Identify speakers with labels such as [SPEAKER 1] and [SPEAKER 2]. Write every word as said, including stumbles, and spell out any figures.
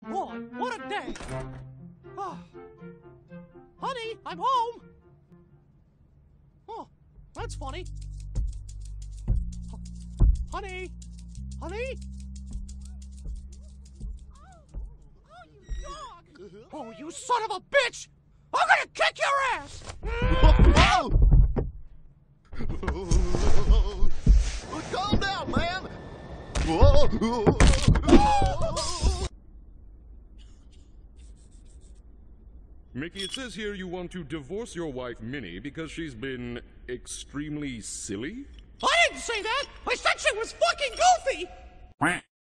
[SPEAKER 1] Boy, what a day! Oh. Honey, I'm home! Oh, that's funny. Honey? Honey? Oh, you dog! Oh, you son of a bitch! I'm gonna kick your ass!
[SPEAKER 2] Calm down, man!
[SPEAKER 3] Mickey, it says here you want to divorce your wife, Minnie, because she's been extremely silly?
[SPEAKER 1] I didn't say that! I said she was fucking goofy!